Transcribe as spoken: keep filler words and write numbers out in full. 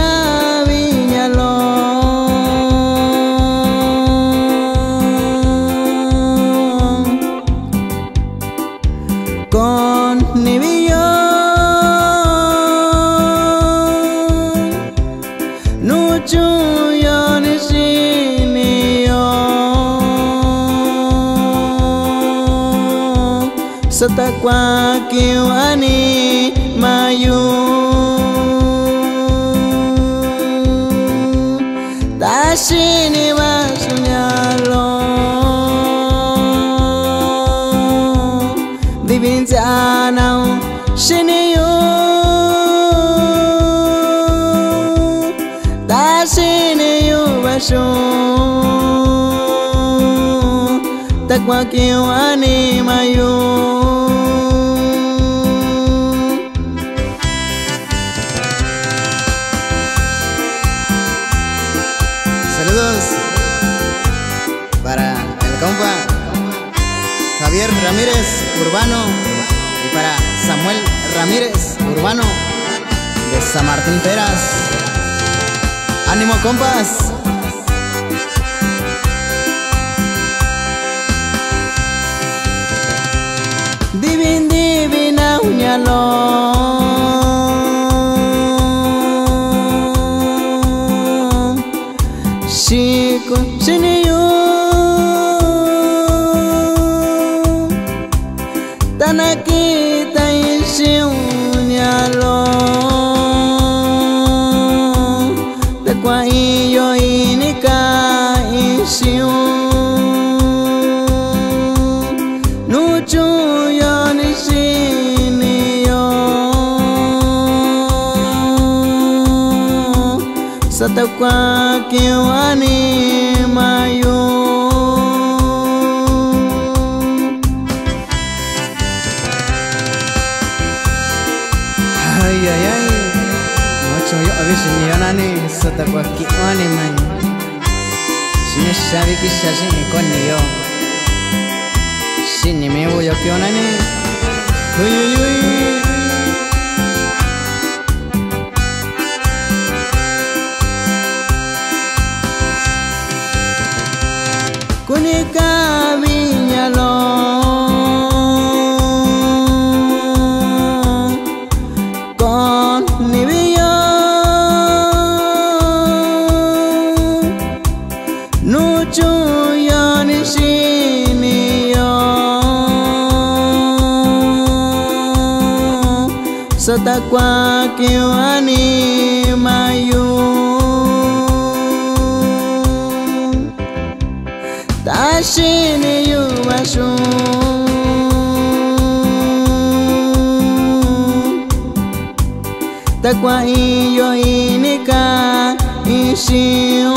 viñalo con nibillo nuchuyo ni siniyo sata kwa kiwani mayu tashini masunyalo divinzana shiniyo tashiniyo basho takwa kiwani mayu. Saludos para el compa Javier Ramírez Urbano y para Samuel Ramírez Urbano de San Martín Peras. ¡Ánimo, compas! Divin divina uñalo Chico chiniyo tanakita ishi uñalo de kwa iyo inika ishi nuchuyo ni shiniyo sata kwa kiwani mayu. Ay, ay, ay. Mucho yo abis niyo nani sata kwa kiwani man. Sinesabi kisha sini kon niyo. Sini me voy a kionani. Uy, uy, uy. Kunika viñalo con nibillo nuchuyo ni shiniyo sata kwa kiwani mayu tashini yubashu takwa iyo inika ishi